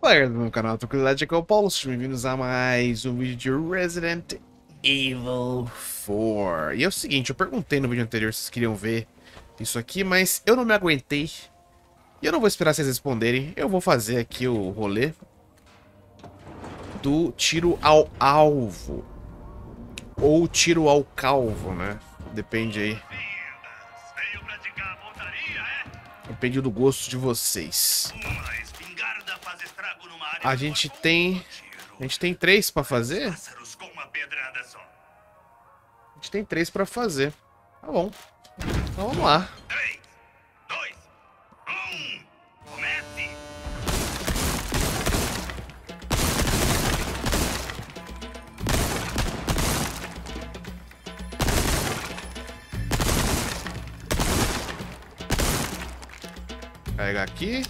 Fala galera do meu canal, Tranquilidade, aqui é o Paulo, sejam bem-vindos a mais um vídeo de Resident Evil 4. E é o seguinte, eu perguntei no vídeo anterior se vocês queriam ver isso aqui, mas eu não me aguentei. E eu não vou esperar vocês responderem, eu vou fazer aqui o rolê do tiro ao alvo. Ou tiro ao calvo, né? Depende aí. Depende do gosto de vocês. A gente tem três pra fazer? A gente tem três pra fazer. Tá bom. Então vamos lá. 3, 2, 1, comece! Carregar aqui.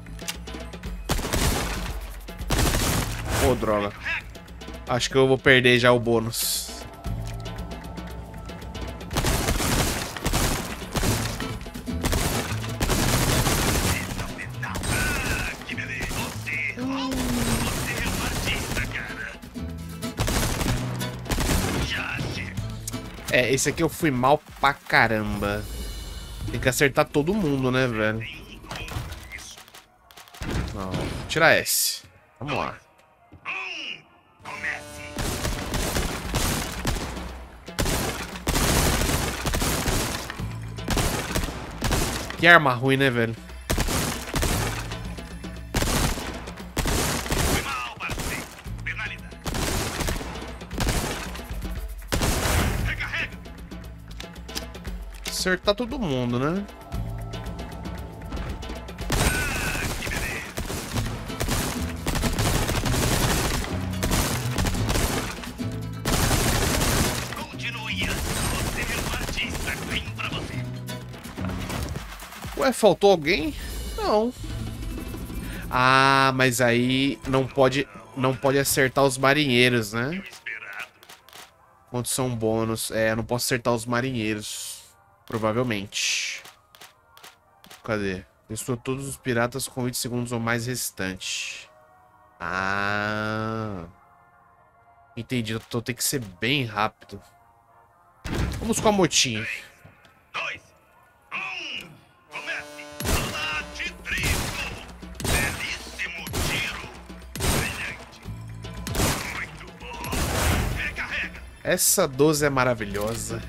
Ô, droga. Acho que eu vou perder já o bônus. Que beleza! Você é um artista, cara! Já chega! É, esse aqui eu fui mal pra caramba. Tem que acertar todo mundo, né, velho? Não, tira S. Vamos lá. Comece! Que arma ruim, né, velho? Foi mal, parceiro! Penalidade! Recarrega! Acertar todo mundo, né? Que beleza! Continue assim! Você é um artista! Vem pra você! Ué, faltou alguém? Não. Ah, mas aí não pode acertar os marinheiros, né? Esperado! Condição bônus. É, eu não posso acertar os marinheiros. Provavelmente. Cadê? Destrua todos os piratas com 20 segundos ou mais restante. Ah. Entendi. Então tem que ser bem rápido. Vamos com a motinha. 2, 1, comece! Bate triplo! Belíssimo tiro! Brilhante! Muito bom! Recarrega! Essa 12 é maravilhosa.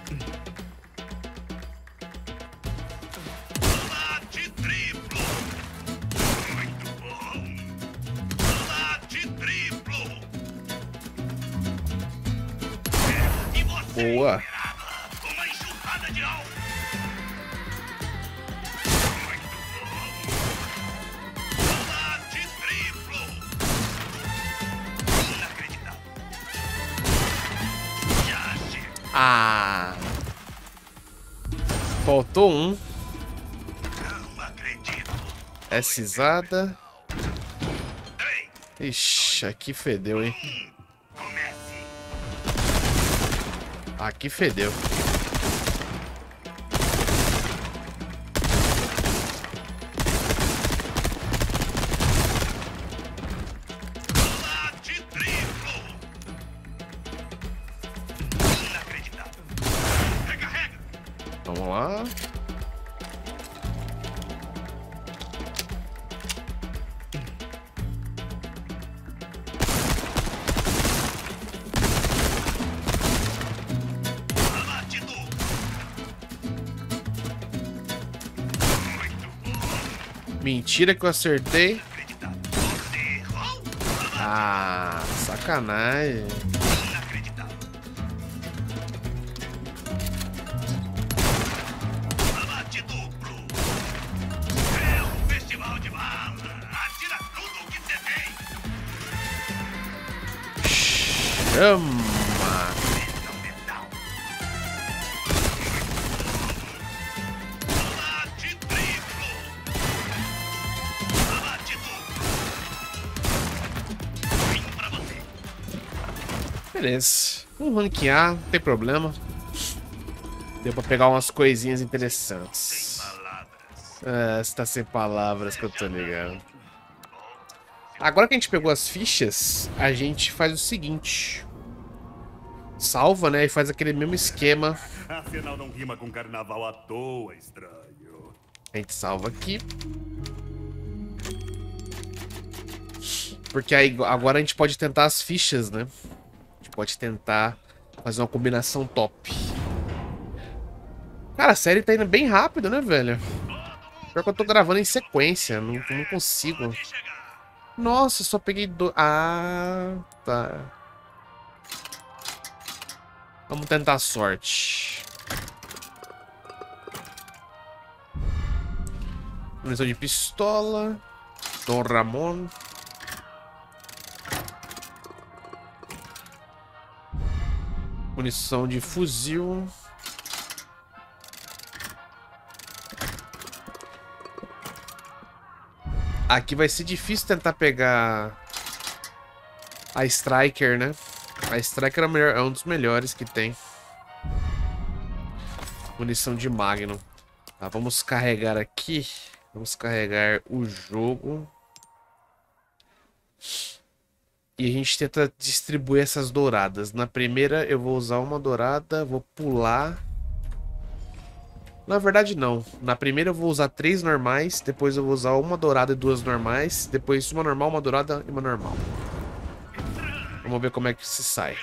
Bate triplo! Muito bom! Bate triplo! E você Boa. esperava uma enxurrada de alvo! Muito bom! Bate triplo! Inacreditável! Já chega! Ah. Faltou um. Não acredito! Sisada. 3, Ixi, aqui fedeu, hein? comece! Aqui fedeu. Bate triplo! Inacreditável! Recarrega! Vamos lá. Bate duplo! Muito bom! Mentira que eu acertei. Inacreditável! Você errou! Ah, sacanagem. Inacreditável! Bate duplo! É um festival de bala! Atira tudo o que você tem! Chama. Esse é o metal! Bate triplo! Bate duplo! Vim pra você! Beleza. Vamos ranquear, não tem problema. Deu pra pegar umas coisinhas interessantes. Palavras! Ah, você tá sem palavras que eu tô ligado. Agora que a gente pegou as fichas, a gente faz o seguinte. Salva, né? E faz aquele mesmo esquema. Afinal, não rima com carnaval à toa, estranho. A gente salva aqui. Porque aí agora a gente pode tentar as fichas, né? A gente pode tentar fazer uma combinação top. Cara, a série tá indo bem rápido, né, velho? Pior que eu tô gravando em sequência. Não consigo. Nossa, só peguei do... Ah, tá. Vamos tentar a sorte. Munição de pistola. Dom Ramon. Munição de fuzil. Aqui vai ser difícil tentar pegar a Striker, né? A Striker é um dos melhores que tem. Munição de Magnum. Tá, vamos carregar aqui. Vamos carregar o jogo. E a gente tenta distribuir essas douradas. Na primeira eu vou usar uma dourada, vou pular. Na verdade não. Na primeira eu vou usar 3 normais, depois eu vou usar uma dourada e 2 normais, depois uma normal, uma dourada e uma normal. Vamos ver como é que se sai.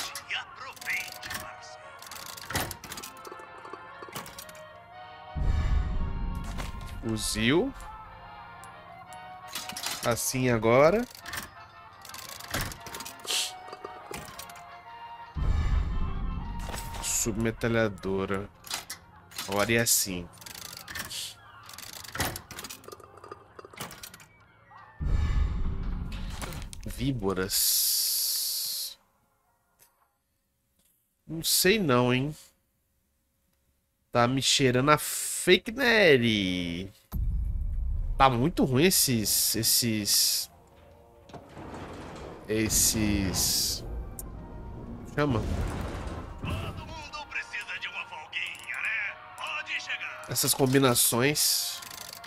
Fuzil. Assim agora. Submetralhadora. Agora é assim. Víboras. Não sei não, hein. Tá me cheirando a fake Neri. Tá muito ruim esses... Chama. Todo mundo precisa de uma folguinha, né? Pode chegar. Essas combinações.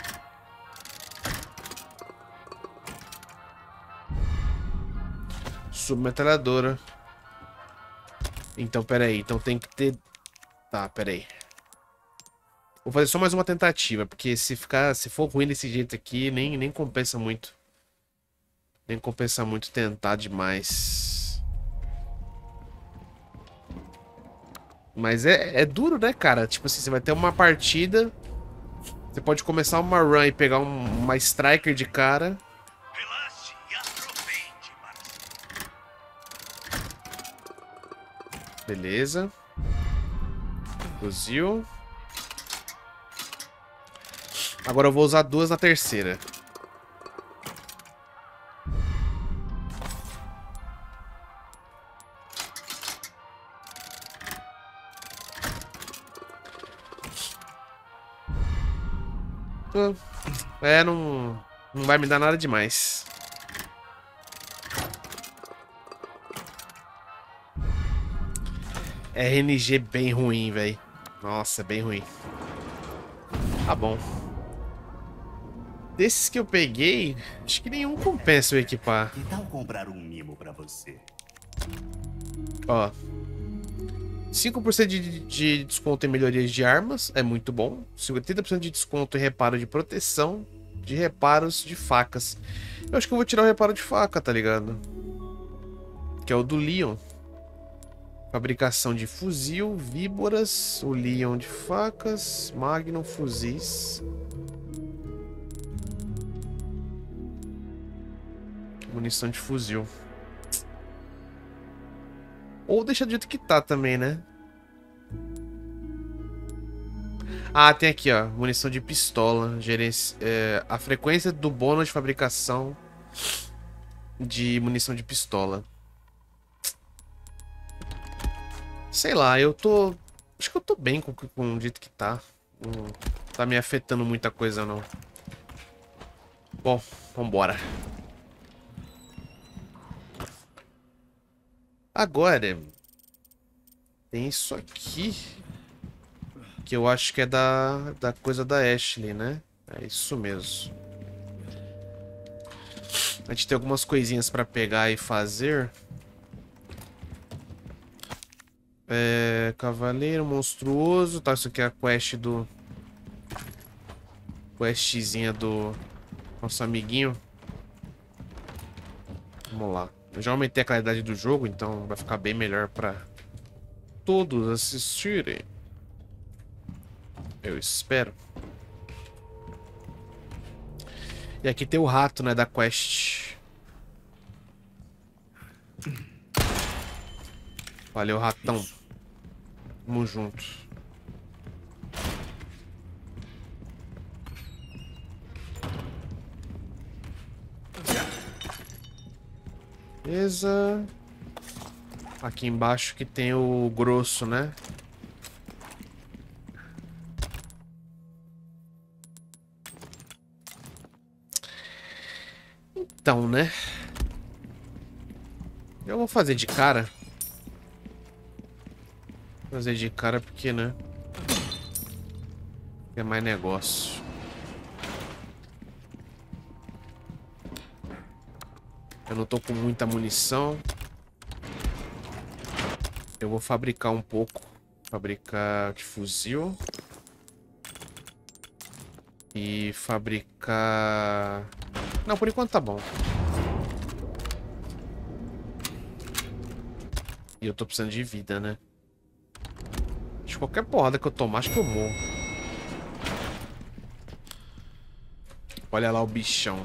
Submetralhadora. Então, peraí. Então tem que ter... Tá, peraí. Vou fazer só mais uma tentativa, porque se for ruim desse jeito aqui, nem compensa muito. Nem compensa muito tentar demais. Mas é duro, né, cara? Tipo assim, você vai ter uma partida, você pode começar uma run e pegar uma striker de cara. Relaxe e aproveite, parceiro. Beleza. Fuzil. Agora eu vou usar 2 na terceira. Não vai me dar nada demais. RNG bem ruim, velho. Nossa, bem ruim. Tá bom. Desses que eu peguei, acho que nenhum compensa eu equipar. Que tal comprar um mimo pra você? Ó. 5% de desconto em melhorias de armas, é muito bom. 50% de desconto em reparo de proteção, de reparos de facas. Eu acho que eu vou tirar o reparo de faca, tá ligado? Que é o do Leon. Fabricação de fuzil, víboras, o Leon de facas, Magnum, fuzis. Munição de fuzil. Ou deixa do jeito que tá também, né? Ah, tem aqui, ó. Munição de pistola. A frequência do bônus de fabricação de munição de pistola. Sei lá, eu tô... Acho que eu tô bem com o jeito que tá. Não tá me afetando muita coisa, não. Bom, vambora. Agora, tem isso aqui, que eu acho que é da coisa da Ashley, né? É isso mesmo. A gente tem algumas coisinhas pra pegar e fazer. Cavaleiro monstruoso. Tá, isso aqui é a quest do... Questzinha do nosso amiguinho. Vamos lá. Eu já aumentei a qualidade do jogo, então vai ficar bem melhor pra todos assistirem. Eu espero. E aqui tem o rato, né, da quest. Valeu, ratão. Tamo junto. Beleza. Aqui embaixo que tem o grosso, né? Então, né? Eu vou fazer de cara. Fazer de cara porque, né? É mais negócio. Eu não tô com muita munição. Eu vou fabricar um pouco. Fabricar de fuzil. E fabricar... Não, por enquanto tá bom. E eu tô precisando de vida, né? De qualquer porrada que eu tomar, acho que eu morro. Olha lá o bichão.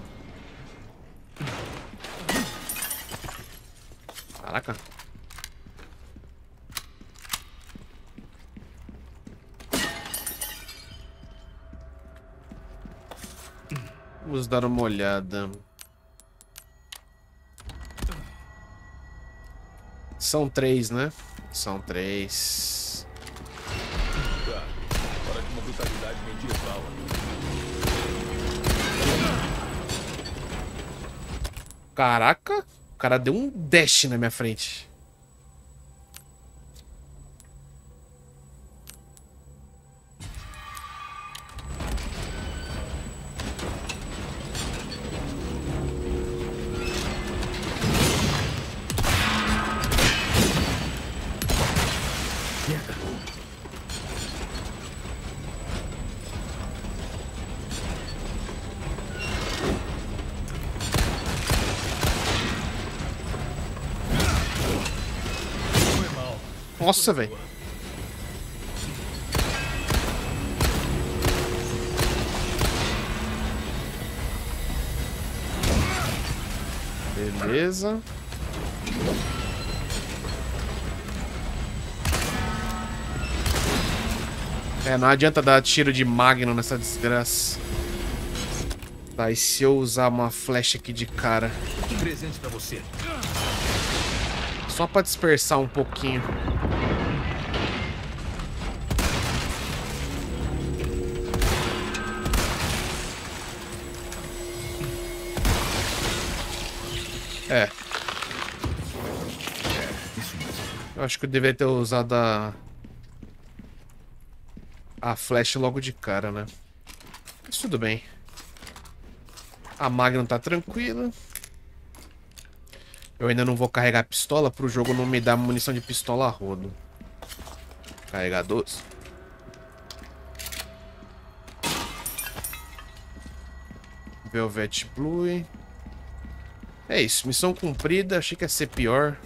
Caraca. Vamos dar uma olhada. São 3, né? São 3. Hora de uma brutalidade medieval. Caraca, o cara deu um dash na minha frente. Nossa, velho. Beleza. Não adianta dar tiro de Magno nessa desgraça. Tá, e se eu usar uma flecha aqui de cara? Que presente pra você. Só pra dispersar um pouquinho. Eu acho que eu deveria ter usado a flecha logo de cara, né? Mas tudo bem. A Magnum tá tranquila. Eu ainda não vou carregar a pistola pro jogo não me dar munição de pistola a rodo. Carregar 12. Velvet Blue. É isso, missão cumprida. Achei que ia ser pior.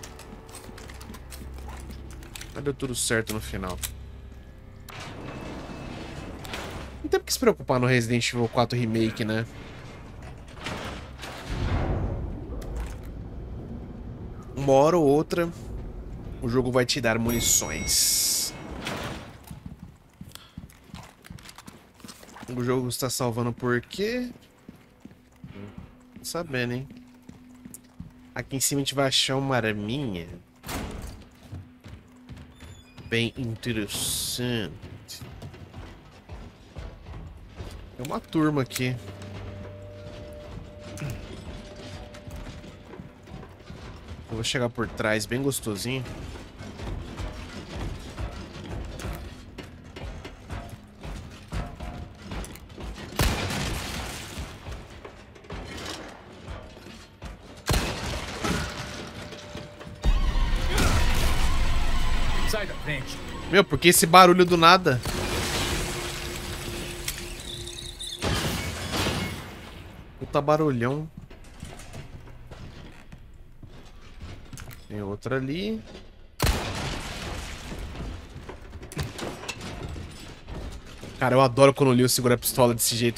Mas deu tudo certo no final. Não tem por que se preocupar no Resident Evil 4 Remake, né? Uma hora ou outra, o jogo vai te dar munições. O jogo está salvando por quê? Não sabendo, hein? Aqui em cima a gente vai achar uma arminha. Bem interessante. Tem uma turma aqui. Eu vou chegar por trás bem gostosinho. Sai da frente. Meu, por que esse barulho do nada? Puta barulhão. Tem outra ali. Cara, eu adoro quando o Leo segura a pistola desse jeito.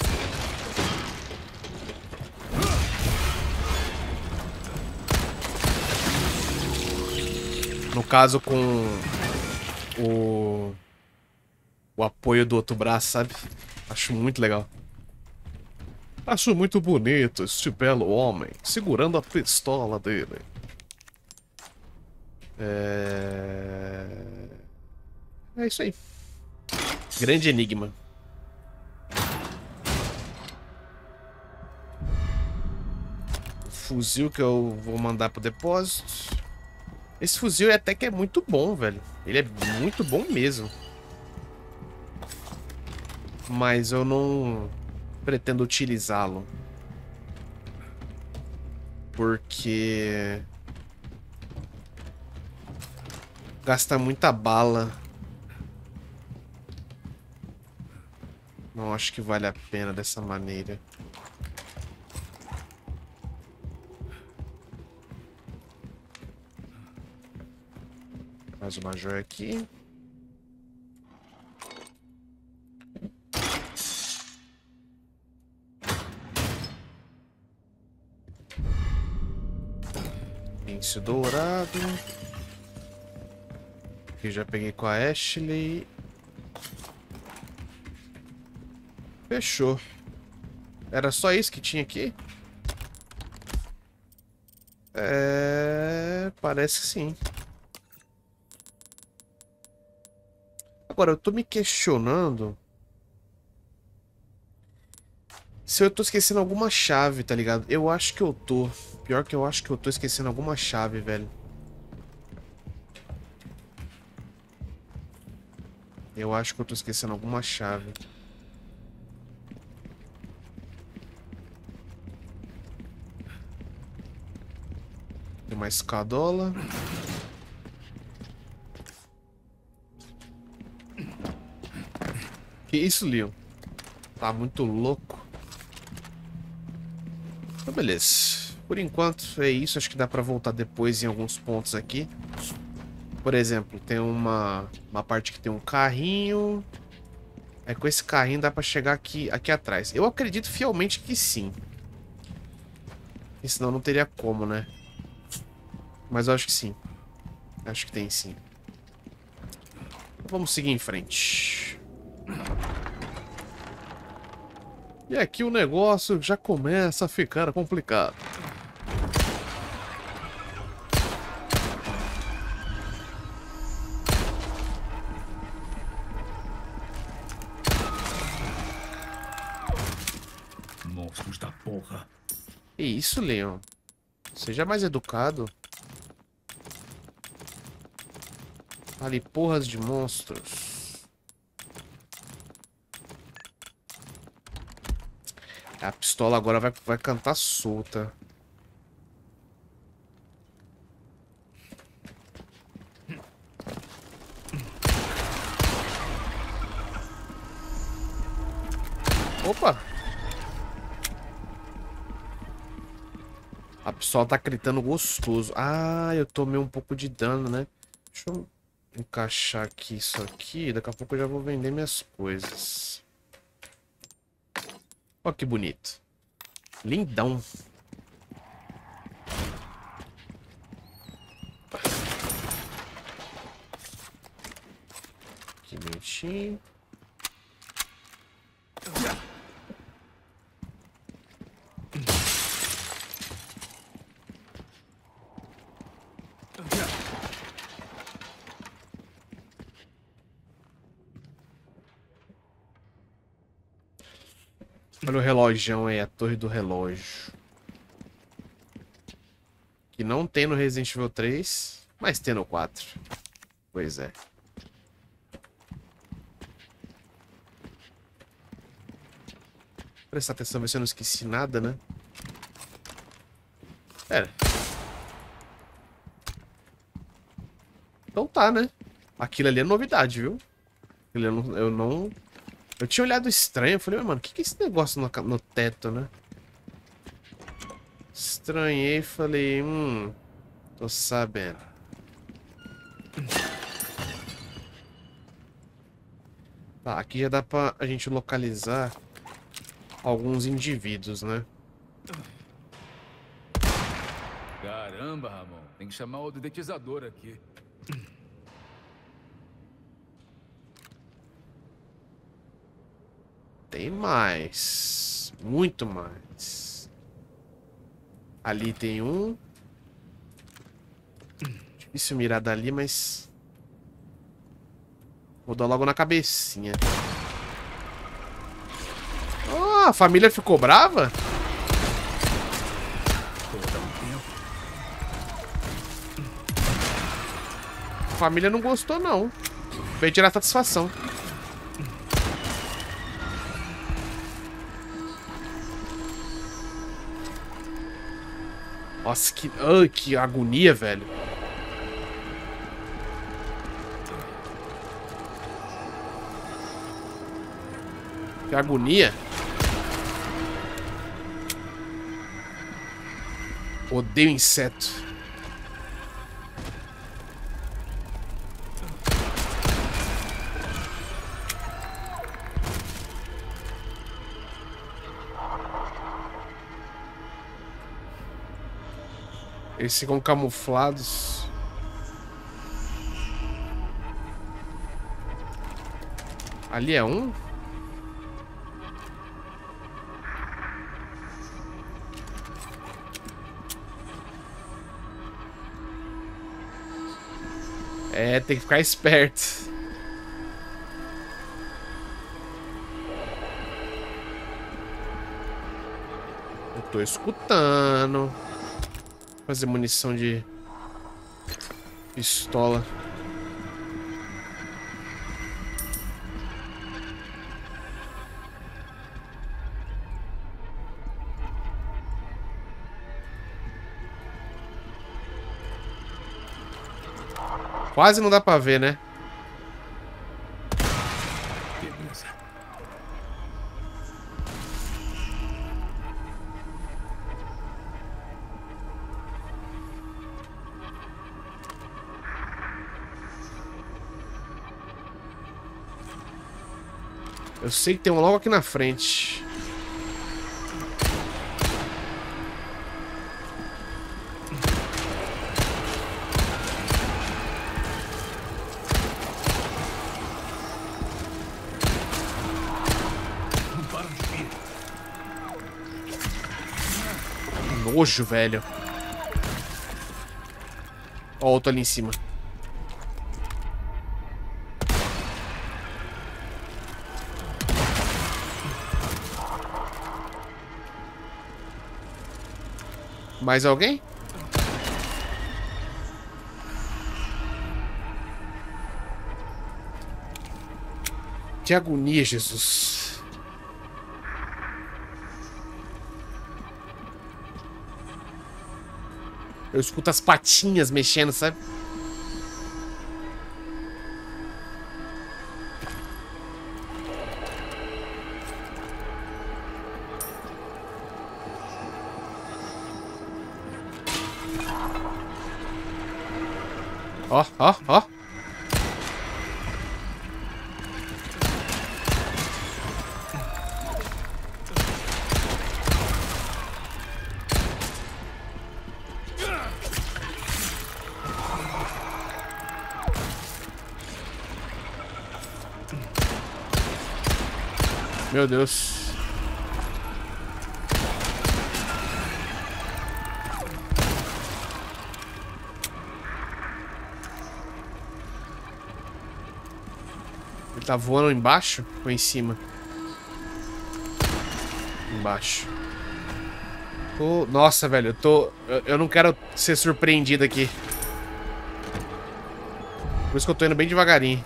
No caso, com o apoio do outro braço, sabe? Acho muito legal. Acho muito bonito este belo homem segurando a pistola dele. É isso aí. Grande enigma. O fuzil que eu vou mandar pro depósito. Esse fuzil até que é muito bom, velho. Ele é muito bom mesmo. Mas eu não pretendo utilizá-lo. Porque gasta muita bala. Não acho que vale a pena dessa maneira. Mais uma joia aqui. Pênsil dourado. Aqui já peguei com a Ashley. Fechou. Era só isso que tinha aqui? Parece que sim. Agora, eu tô me questionando se eu tô esquecendo alguma chave, tá ligado? Eu acho que eu tô. Pior que eu acho que eu tô esquecendo alguma chave, velho. Eu acho que eu tô esquecendo alguma chave. Tem uma escadola. Que isso, Leon? Tá muito louco. Então, beleza. Por enquanto é isso. Acho que dá pra voltar depois em alguns pontos aqui. Por exemplo, tem uma parte que tem um carrinho. É, com esse carrinho dá pra chegar aqui atrás. Eu acredito fielmente que sim. E senão não teria como, né? Mas eu acho que sim. Acho que tem sim. Vamos seguir em frente. E aqui o negócio já começa a ficar complicado. Monstros da porra. Que isso, Leon? Seja mais educado. Ali, porras de monstros. A pistola agora vai cantar solta. Opa! A pistola tá gritando gostoso. Ah, eu tomei um pouco de dano, né? Deixa eu encaixar aqui isso aqui. Daqui a pouco eu já vou vender minhas coisas. Ó que bonito. Lindão. Que bonitinho. Olha o relógio aí, a torre do relógio. Que não tem no Resident Evil 3, mas tem no 4. Pois é. Prestar atenção, ver se eu não esqueci nada, né? Pera. Então tá, né? Aquilo ali é novidade, viu? Eu não... Eu tinha olhado estranho. Eu falei, mano, o que é esse negócio no teto, né? Estranhei e falei, tô sabendo. Tá, aqui já dá pra a gente localizar alguns indivíduos, né? Caramba, Ramon. Tem que chamar o dedetizador aqui. Tem mais. Muito mais. Ali tem um. Difícil mirar dali, mas... Vou dar logo na cabecinha. Ah, a família ficou brava? A família não gostou, não. Veio tirar satisfação. Nossa, que agonia, velho. Que agonia. Odeio inseto. Eles ficam camuflados. Ali é um? É, tem que ficar esperto. Eu tô escutando. Fazer munição de pistola. Quase não dá pra ver, né? Beleza. Eu sei que tem um logo aqui na frente. Não para de vir. Nojo, velho. Ó, outro ali em cima. Mais alguém? Que agonia, Jesus. Eu escuto as patinhas mexendo, sabe? Ó, ó, ó. Meu Deus. Ele tá voando embaixo ou em cima? Embaixo. Nossa, velho, eu não quero ser surpreendido aqui. Por isso que eu tô indo bem devagarinho.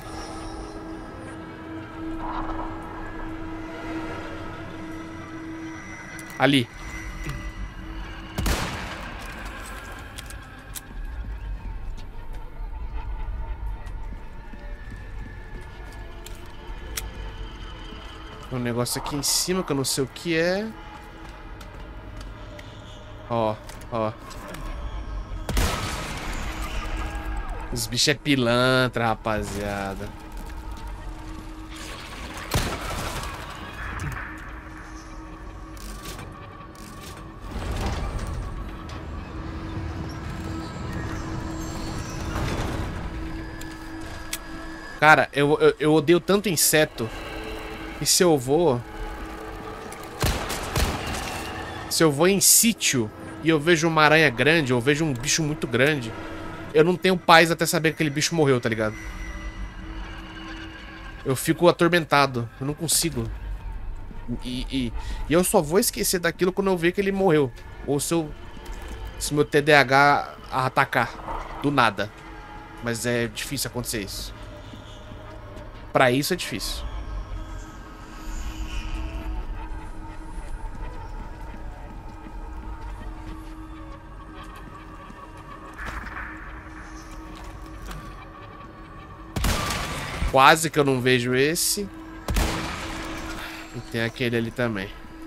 Ali. Tem um negócio aqui em cima que eu não sei o que é. Ó, ó. Os bichos é pilantra, rapaziada. Cara, eu odeio tanto inseto. E se eu vou... Se eu vou em sítio e eu vejo uma aranha grande, ou vejo um bicho muito grande, eu não tenho paz até saber que aquele bicho morreu, tá ligado? Eu fico atormentado. Eu não consigo. E eu só vou esquecer daquilo quando eu ver que ele morreu. Ou se meu TDAH atacar. Do nada. Mas é difícil acontecer isso. Pra isso é difícil. Quase que eu não vejo esse. E tem aquele ali também.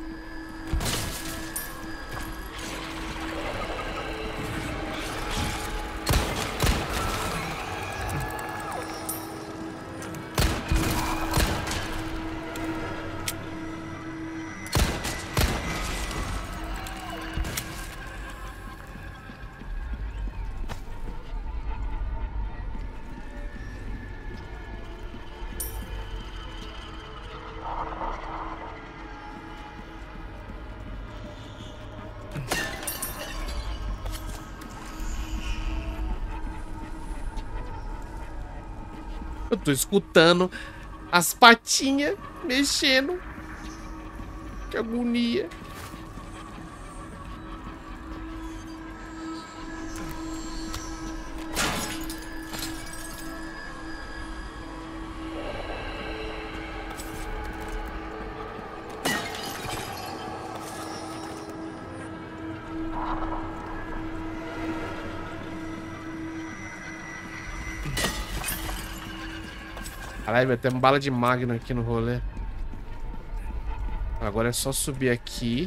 Eu tô escutando as patinhas mexendo. Que agonia. Caralho, vai ter uma bala de magno aqui no rolê. Agora é só subir aqui.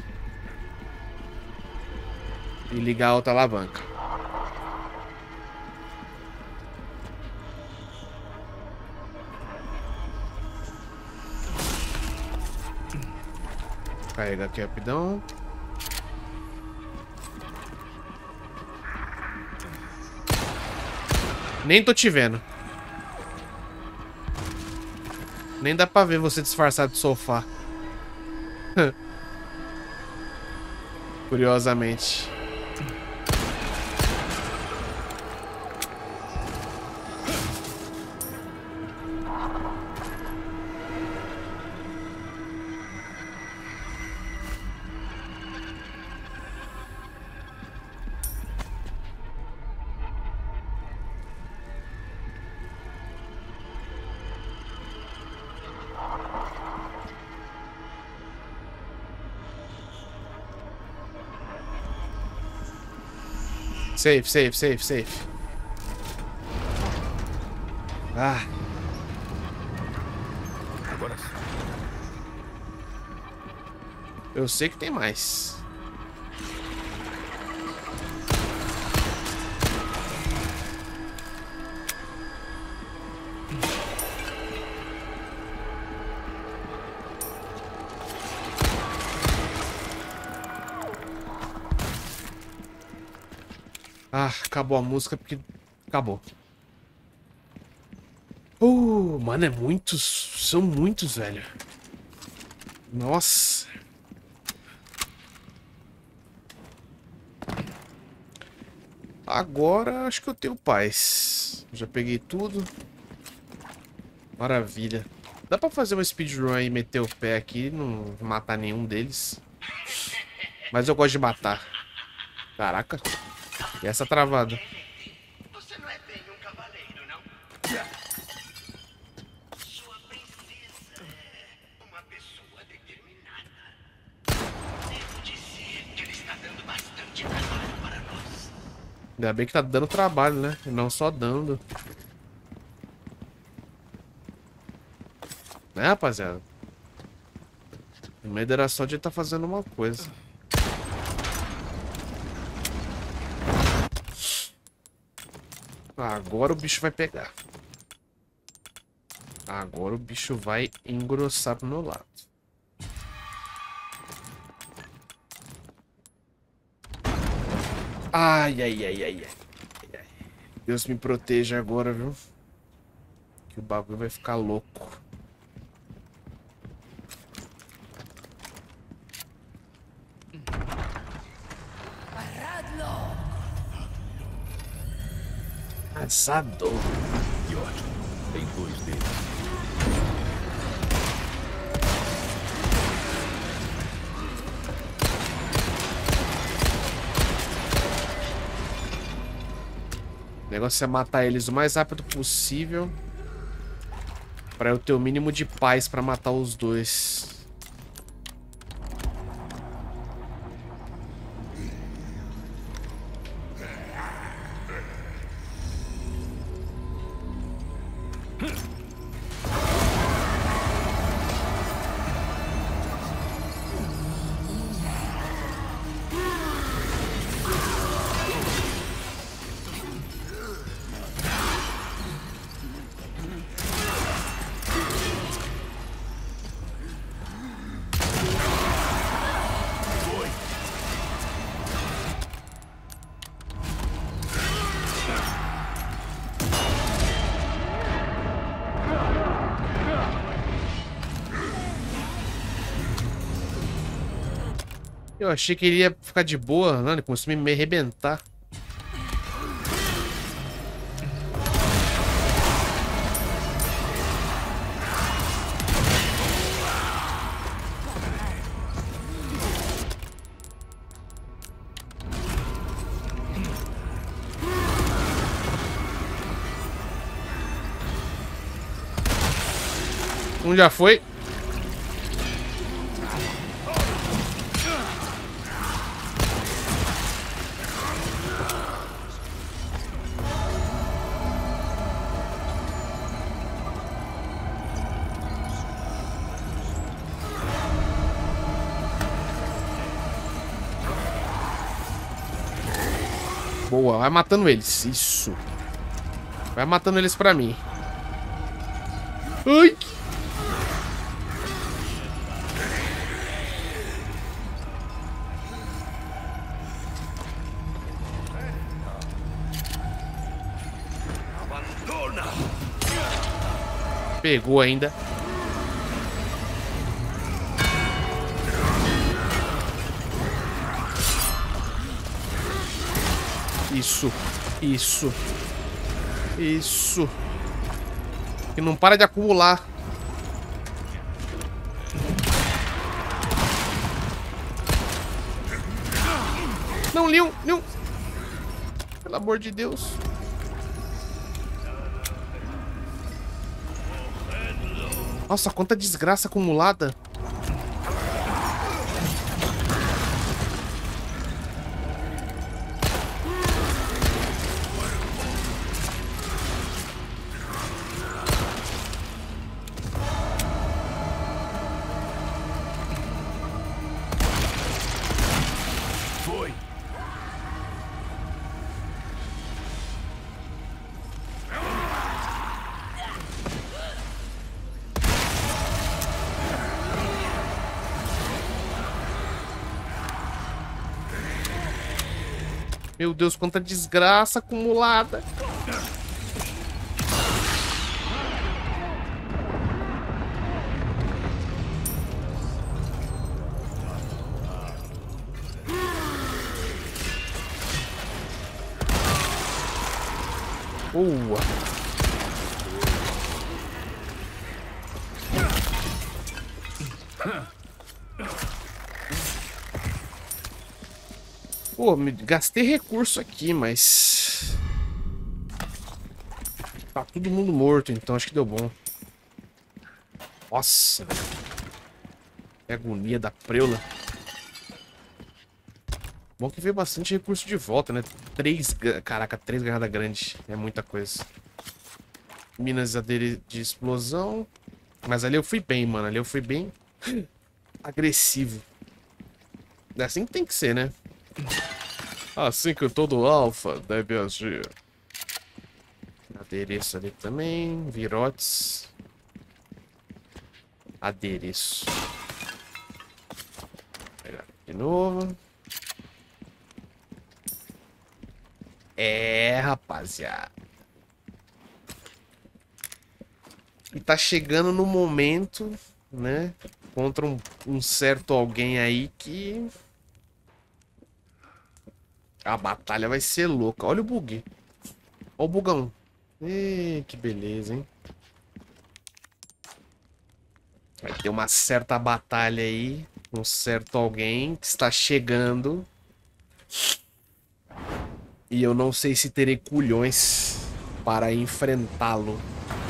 E ligar a outra alavanca. Carrega aqui rapidão. Nem tô te vendo. Nem dá pra ver você disfarçado de sofá. Curiosamente. Safe, safe, safe, safe. Ah. Agora sim. Eu sei que tem mais. Ah, acabou a música porque... Acabou. Mano, é muitos... São muitos, velho. Nossa. Agora acho que eu tenho paz. Já peguei tudo. Maravilha. Dá pra fazer uma speedrun e meter o pé aqui e não matar nenhum deles. Mas eu gosto de matar. Caraca. E essa travada? Você não é bem um cavaleiro, não? Sua princesa é uma pessoa determinada. Devo dizer que ele está dando bastante trabalho para nós. Ainda bem que tá dando trabalho, né? E não só dando. Né, rapaziada? O medo era só de ele tá fazendo uma coisa. Agora o bicho vai pegar. Agora o bicho vai engrossar pro meu lado. Ai, ai, ai, ai, ai. Deus me proteja agora, viu? Que o bagulho vai ficar louco. Assador. Que ótimo. Tem 2 deles. O negócio é matar eles o mais rápido possível. Pra eu ter o mínimo de paz pra matar os dois. Eu achei que ele ia ficar de boa, não, ele começou a me arrebentar. Um já foi. Boa, vai matando eles. Isso. Vai matando eles pra mim. Ai. Pegou ainda. Isso. Isso. Isso. E não para de acumular. Não, Leon, Leon. Pelo amor de Deus. Nossa, quanta desgraça acumulada. Foi. Meu Deus, quanta desgraça acumulada. Boa. Pô, gastei recurso aqui, mas... Tá todo mundo morto, então acho que deu bom. Nossa, velho. Que agonia da preula. Bom que veio bastante recurso de volta, né? Caraca, 3 granadas grandes. É muita coisa. Minas de explosão. Mas ali eu fui bem, mano. Ali eu fui bem. agressivo. É assim que tem que ser, né? Assim que todo alfa deve agir. Adereço ali também. Virotes. Adereço. Pegar de novo. É, rapaziada. E tá chegando no momento, né? Contra um certo alguém aí que... a batalha vai ser louca. Olha o bug. Olha o bugão. Ih, que beleza, hein? Vai ter uma certa batalha aí. Um certo alguém que está chegando. E eu não sei se terei culhões para enfrentá-lo.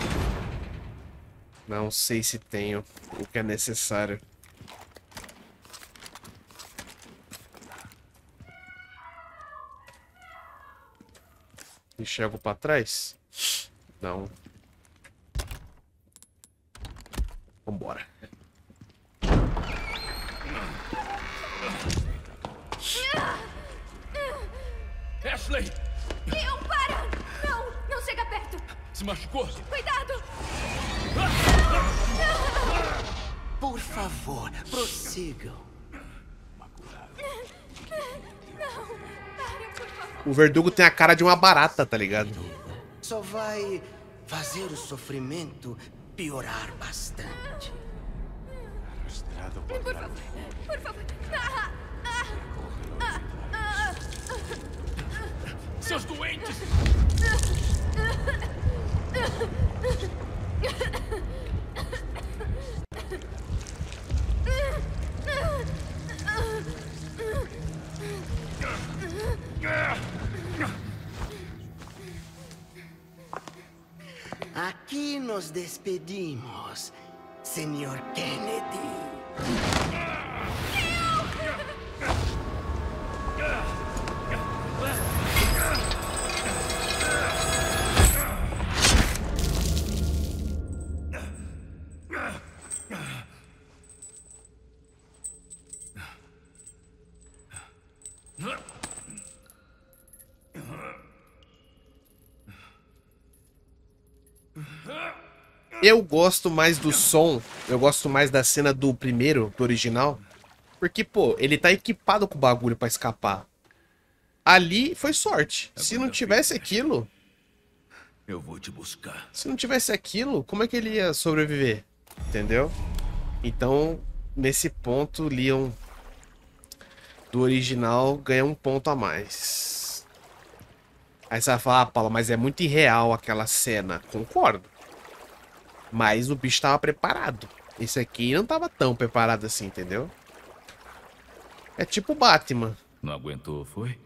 Não sei se tenho o que é necessário. Deixei algo para trás? Não. Vambora. Ashley! Leon, para! Não! Não chega perto! Se machucou? Cuidado! Por favor, prossigam. Não! Para, por favor! O Verdugo tem a cara de uma barata, tá ligado? Só vai fazer o sofrimento piorar bastante. Por favor! Por favor! Seus doentes! Aqui nos despedimos, Sr. Kennedy. Eu gosto mais do som, eu gosto mais da cena do primeiro, do original, porque, pô, ele tá equipado com o bagulho pra escapar. Ali foi sorte. Se não tivesse aquilo, Eu vou te buscar. como é que ele ia sobreviver? Entendeu? Então, nesse ponto, Leon do original ganha um ponto a mais. Aí você vai falar, ah, Paulo, mas é muito irreal aquela cena. Concordo. Mas o bicho tava preparado. Esse aqui não tava tão preparado assim, entendeu? É tipo o Batman. Não aguentou, foi?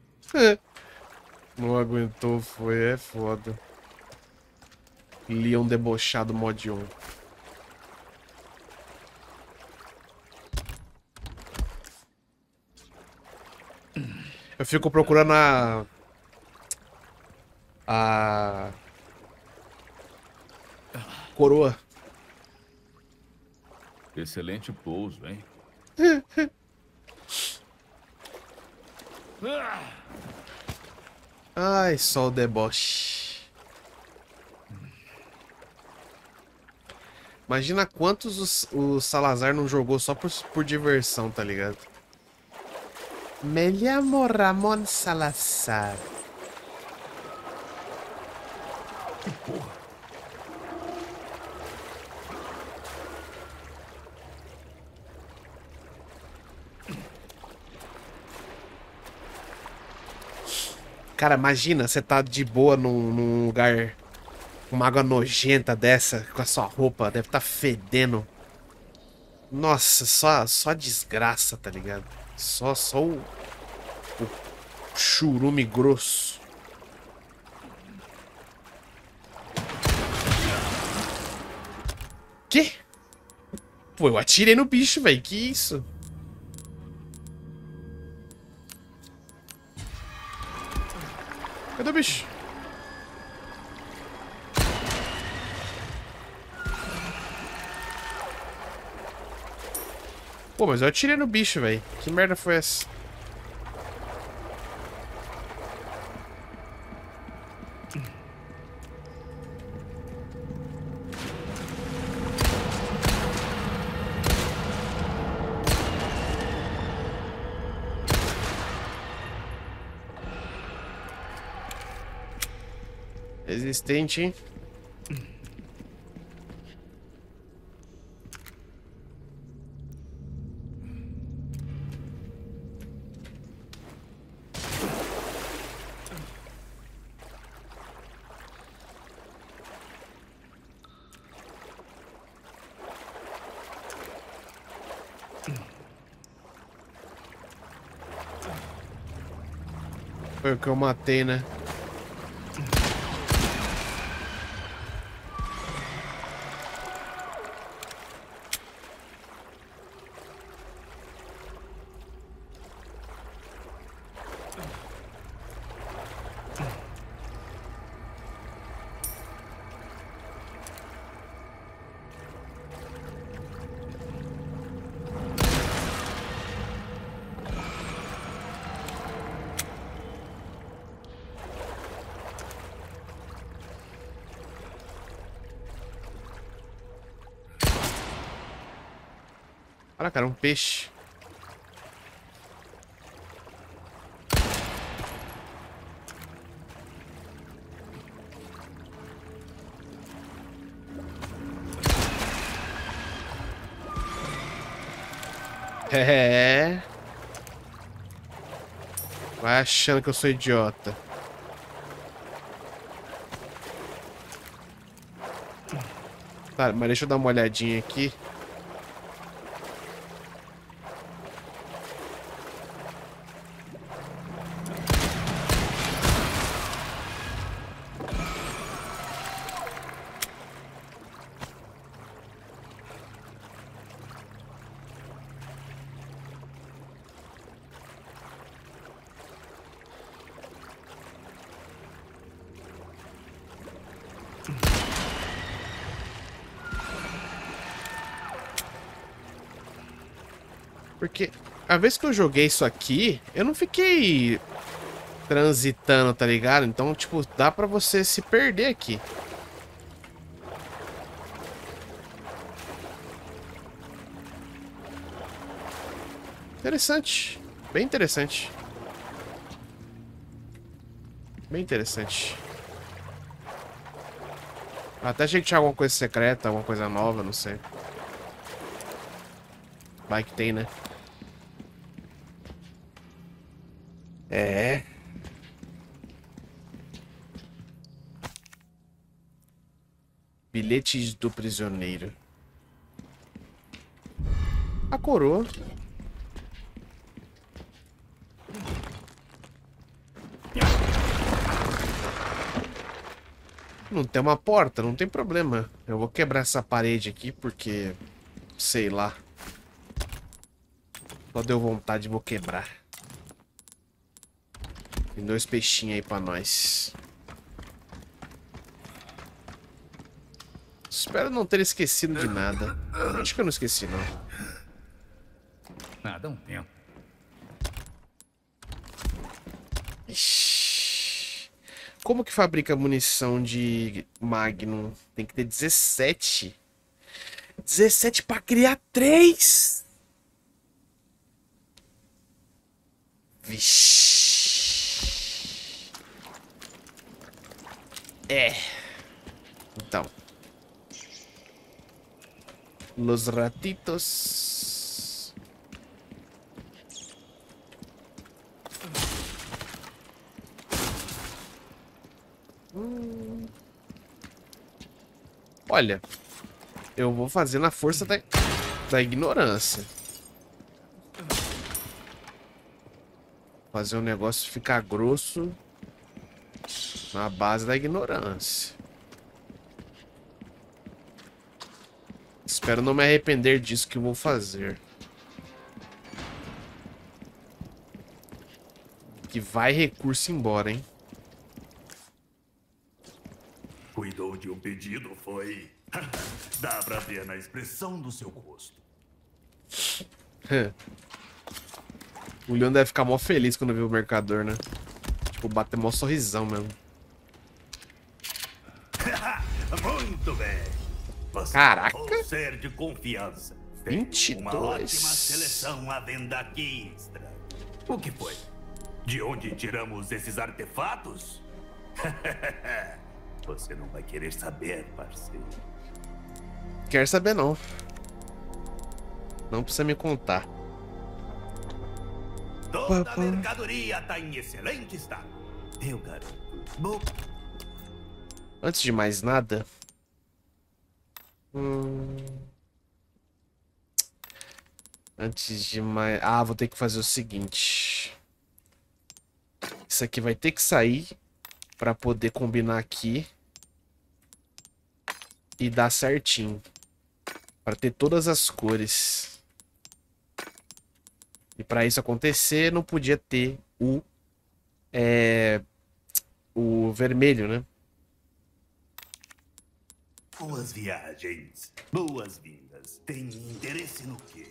Não aguentou, foi, é foda. Leon debochado mod 1. Eu fico procurando a coroa. Excelente pouso, hein? Ai, só o deboche. Imagina quantos o Salazar não jogou só por diversão, tá ligado? Me llamo Ramon Salazar. Que porra? Cara, imagina, você tá de boa num lugar com uma água nojenta dessa, com a sua roupa, deve tá fedendo. Nossa, só desgraça, tá ligado? Só o churume grosso. Quê? Pô, eu atirei no bicho, velho. Que isso? Cadê o bicho? Pô, mas eu atirei no bicho, velho. Que merda foi essa? Resistente, hein? Foi o que eu matei, né? Olha, cara, um peixe. É. Vai achando que eu sou idiota. Tá, mas deixa eu dar uma olhadinha aqui. Porque a vez que eu joguei isso aqui, eu não fiquei transitando, tá ligado? Então, tipo, dá pra você se perder aqui. Interessante. Bem interessante. Bem interessante. Até achei que tinha alguma coisa secreta, alguma coisa nova, não sei. Vai que tem, né? É. Bilhetes do prisioneiro. A coroa. Não tem uma porta, não tem problema. Eu vou quebrar essa parede aqui porque... sei lá. Só deu vontade, vou quebrar. Tem 2 peixinhos aí pra nós. Espero não ter esquecido de nada. Acho que eu não esqueci, não. Nada, um tempo. Ixi. Como que fabrica munição de Magnum? Tem que ter 17. 17 pra criar 3? Vixe. É. Então. Los ratitos. Olha, eu vou fazer na força da ignorância. Fazer o negócio ficar grosso na base da ignorância. Espero não me arrepender disso que eu vou fazer. Que vai recurso embora, hein? Cuidou de um pedido, foi? Dá pra ver na expressão do seu rosto. O Leon deve ficar mó feliz quando vê o mercador, né? Tipo, bater mó sorrisão mesmo. Muito bem. Você Caraca. provou ser de confiança. Tem 22. uma ótima seleção à venda aqui, estranho. O que foi? De onde tiramos esses artefatos? Você não vai querer saber, parceiro. Quer saber não. Não precisa me contar. Toda a mercadoria está em excelente estado. Eu garanto. Bom, Antes de mais nada... Antes de mais... Ah, vou ter que fazer o seguinte. Isso aqui vai ter que sair pra poder combinar aqui. E dar certinho. Pra ter todas as cores. E pra isso acontecer, não podia ter o... o vermelho, né? boas viagens. Boas-vindas. Tem interesse no quê?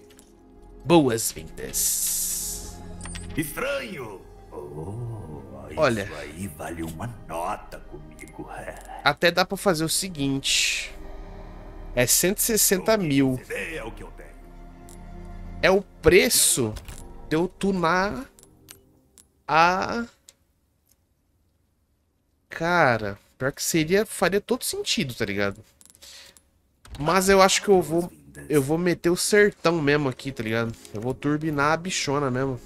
Boas-vindas. Estranho! Oh, Olha. Isso aí vale uma nota comigo. Até dá pra fazer o seguinte. É 160 mil. É o que eu tenho. É o preço de eu tunar a... Cara, pior que seria... Faria todo sentido, tá ligado? Mas eu acho que eu vou meter o sertão mesmo aqui, tá ligado? Eu vou turbinar a bichona mesmo.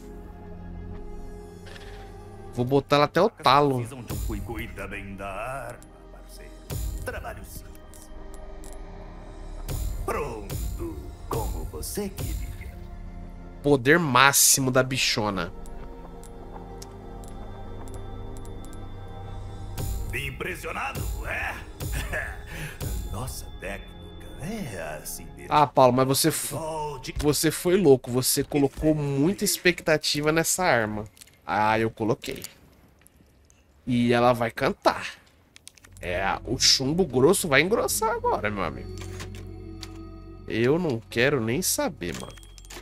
Vou botar ela até o talo. Precisam de um cuida bem da arma, parceiro. Trabalho simples. Pronto, como você queria. Poder máximo da bichona. Impressionado, é? Nossa técnica é assim mesmo. Ah, Paulo, mas você Volte. foi louco. Você colocou muita expectativa nessa arma. Ah, eu coloquei. E ela vai cantar. O chumbo grosso vai engrossar agora, meu amigo. Eu não quero nem saber, mano.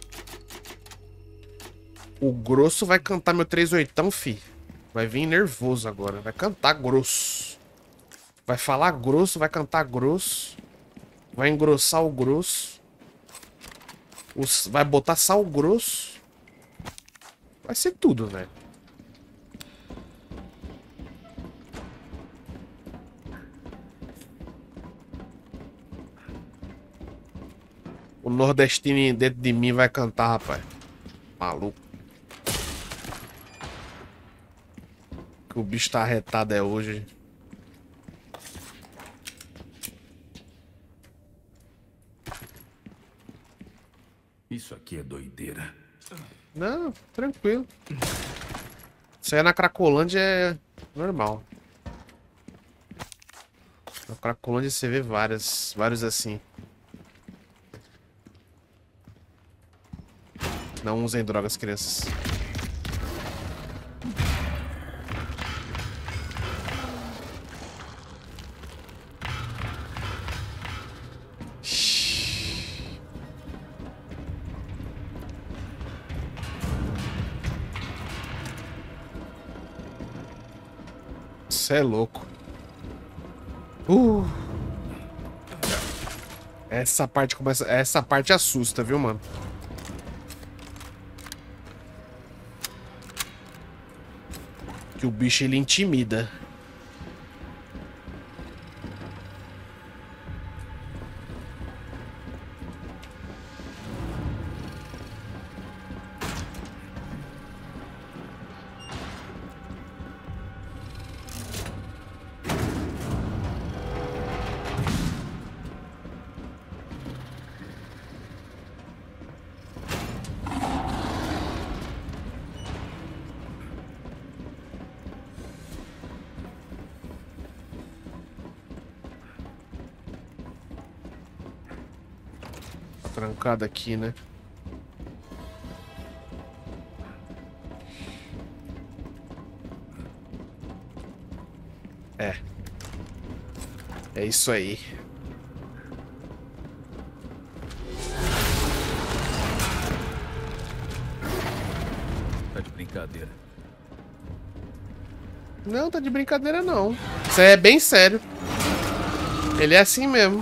O grosso vai cantar meu 38, fi. Vai vir nervoso agora. Vai cantar grosso. Vai falar grosso, vai cantar grosso. Vai engrossar o grosso. Vai botar sal grosso. Vai ser tudo, velho. O nordestino dentro de mim vai cantar, rapaz. Maluco. Que o bicho tá arretado hoje. Isso aqui é doideira. Não, tranquilo. Isso aí na Cracolândia é normal. Na Cracolândia você vê vários assim. Não usem drogas, crianças. Você é louco. Essa parte assusta, viu, mano? Que o bicho ele intimida. Trancado aqui, né? É isso aí. Não, tá de brincadeira não. Isso aí é bem sério. Ele é assim mesmo.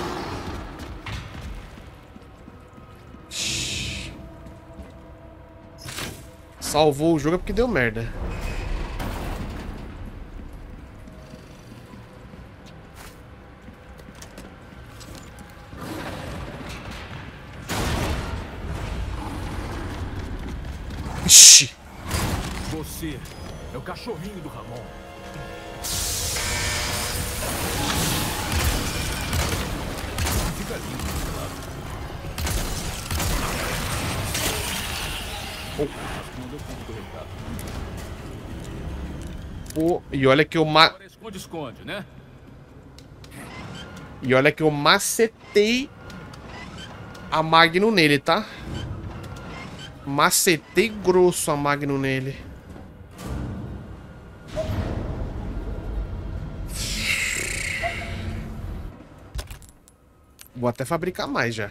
Salvou o jogo porque deu merda. Ixi. Você é o cachorrinho do Ramon. Fica lindo, claro. Não deu conta do recado. Pô, e olha que eu Agora esconde, né? E olha que eu macetei a Magnum nele, tá? Macetei grosso a Magnum nele. Vou até fabricar mais já.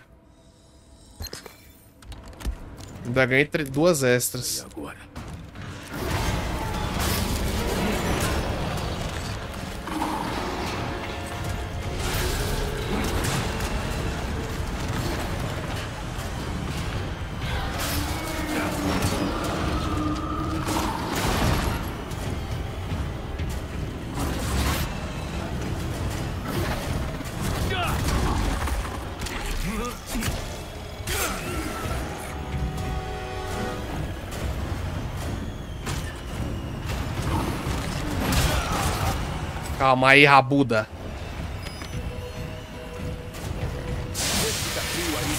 Ainda ganhei 2 E extras. agora? Calma aí, rabuda. Fica frio aí.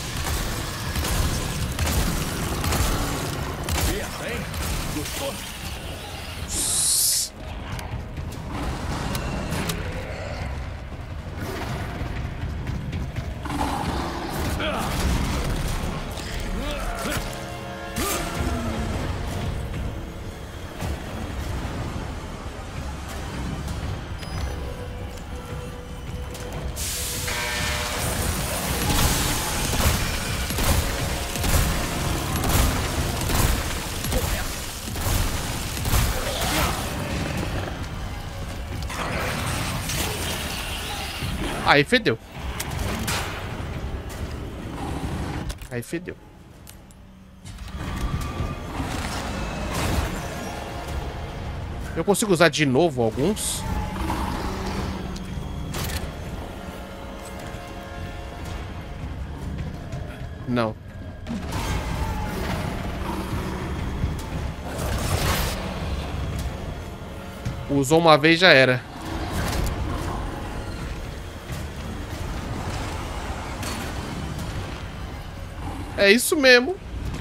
Eita, hein? Gostou? Aí fedeu. Aí fedeu. Eu consigo usar de novo alguns? Não. Usou uma vez, já era. É isso mesmo.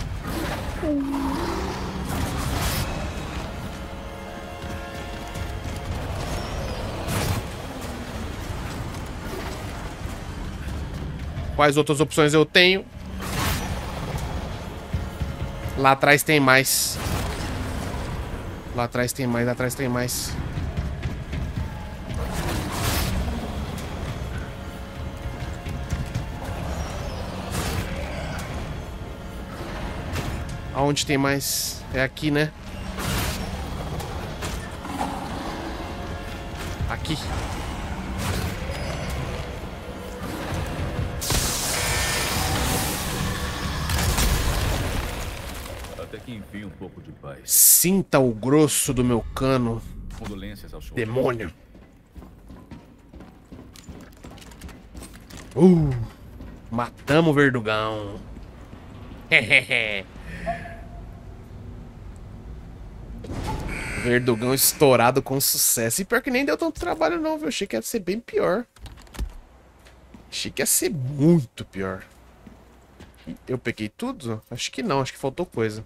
Quais outras opções eu tenho? Lá atrás tem mais. Lá atrás tem mais, lá atrás tem mais. Aonde tem mais? É aqui, né? Aqui. Até que enfim um pouco de paz. Sinta o grosso do meu cano, Condolências ao senhor. demônio. Matamos o Verdugão. Verdugão estourado com sucesso. E pior que nem deu tanto trabalho não, viu? Achei que ia ser bem pior. Achei que ia ser muito pior. Eu peguei tudo? Acho que não, acho que faltou coisa.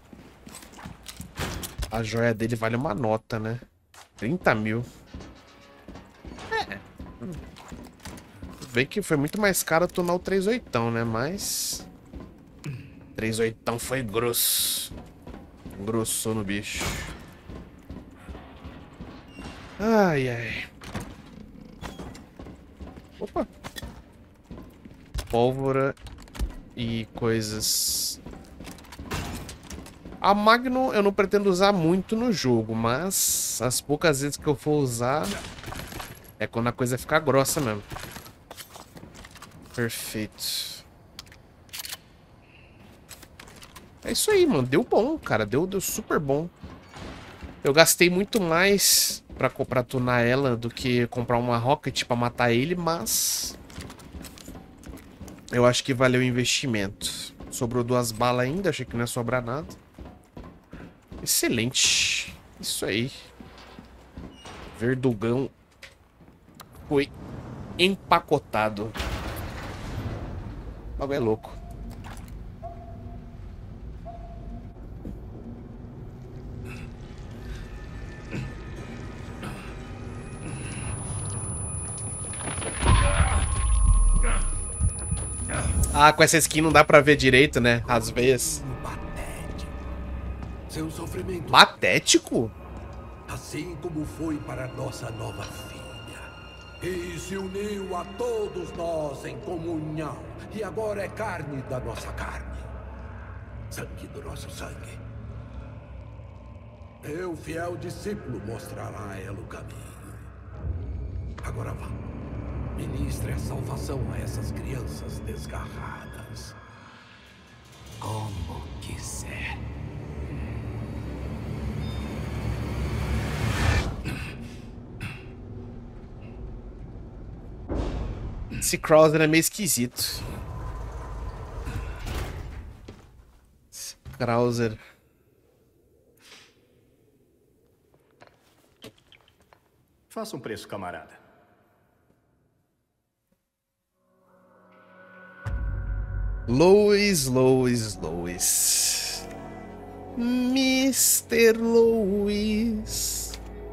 A joia dele vale uma nota, né? 30 mil. É. Vê que foi muito mais caro tunar o 38, né? Mas... 38 foi grosso. Grossou no bicho. Ai, ai. Opa. Pólvora e coisas. A Magnum eu não pretendo usar muito no jogo, mas as poucas vezes que eu for usar é quando a coisa ficar grossa mesmo. Perfeito. É isso aí, mano. Deu bom, cara. Deu super bom. Eu gastei muito mais pra tunar ela do que comprar uma Rocket pra matar ele, mas eu acho que valeu o investimento. Sobrou 2 balas ainda, achei que não ia sobrar nada. Excelente. Isso aí. Verdugão foi empacotado. O bagulho é louco. Ah, com essa skin não dá pra ver direito, né? Às vezes. Patético. Seu sofrimento, Patético? assim como foi para nossa nova filha. E se uniu a todos nós em comunhão. E agora é carne da nossa carne. Sangue do nosso sangue. Teu fiel discípulo mostrará a ela o caminho. Agora vá. Ministre a salvação a essas crianças desgarradas. Como quiser. Esse Krauser é meio esquisito. Esse Krauser. Faça um preço, camarada. Lois. Mr. Lois.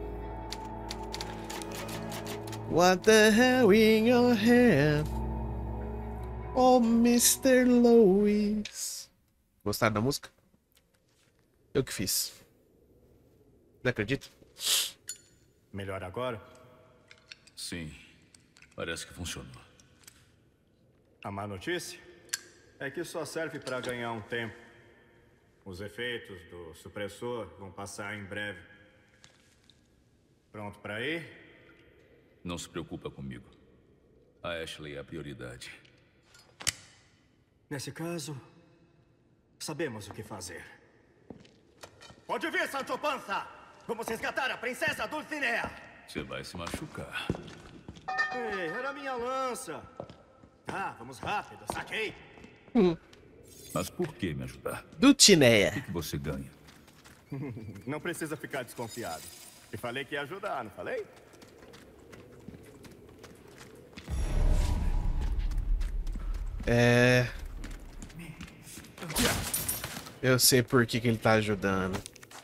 What the hell in your hand? Oh, Mr. Lois. Gostaram da música? Eu que fiz. Não acredito? Melhor agora? Sim, parece que funcionou. A má notícia é que só serve para ganhar um tempo. Os efeitos do supressor vão passar em breve. Pronto para ir? Não se preocupa comigo. A Ashley é a prioridade. Nesse caso, sabemos o que fazer. Pode vir, Sancho Panza! Vamos resgatar a princesa Dulcinea! Você vai se machucar. Ei, era minha lança! Tá, vamos rápido, saquei! Mas por que me ajudar? O Dulcinea. que você ganha? Não precisa ficar desconfiado. E falei que ia ajudar, não falei? Eu sei por que ele tá ajudando.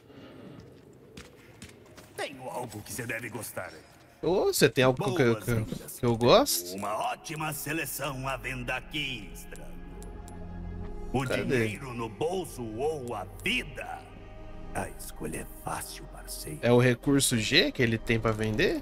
Tenho algo que você deve gostar. Ô, você tem algo que eu gosto? Uma ótima seleção à venda aqui, estranho. O Cadê? dinheiro no bolso ou a vida? A escolha é fácil, parceiro. É o recurso G que ele tem pra vender?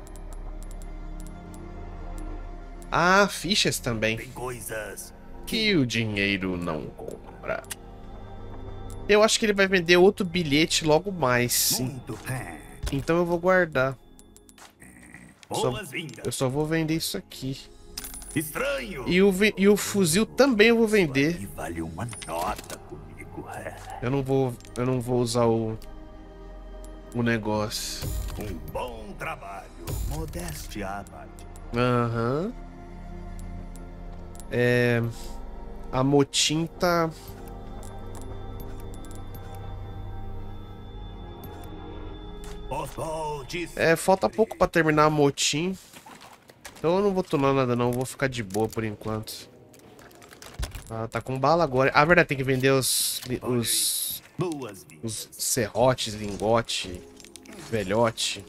Ah, fichas também. Tem coisas Que o dinheiro não compra. Eu acho que ele vai vender outro bilhete logo mais. muito... Então eu vou guardar. Boas-vindas. Eu só vou vender isso aqui. Estranho. E o fuzil também eu vou vender. E vale uma nota comigo. Eu não vou usar o negócio. Um bom trabalho. Modéstia à parte. Aham. A motim tá... falta pouco pra terminar a motim. Então eu não vou tunar nada não, vou ficar de boa por enquanto. Ah, tá com bala agora. Ah, verdade, tem que vender os serrotes, lingote, velhote.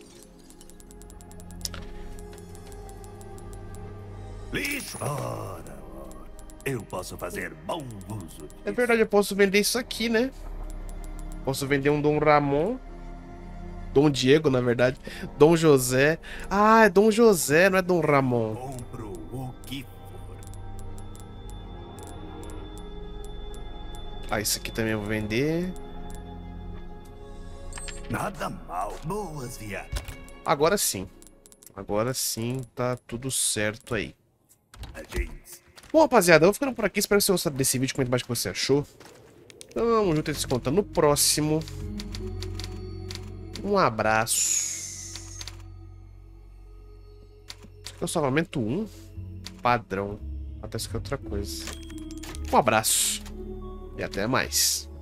Lixo. Ora. Eu posso fazer bom uso. É verdade, eu posso vender isso aqui, né? Posso vender um Dom Ramon. Dom Diego, na verdade. Dom José. Ah, é Dom José, não é Dom Ramon. Compro o que for. Ah, isso aqui também eu vou vender. Nada mal. Boas viagens. Agora sim. Agora sim, tá tudo certo aí. Agentes. Bom, rapaziada, eu vou ficando por aqui. Espero que você gostou desse vídeo. Comenta mais o que você achou. Tamo junto, a gente se conta no próximo. Um abraço. Eu salvamento 1. Padrão. Até isso que é outra coisa. Um abraço. E até mais.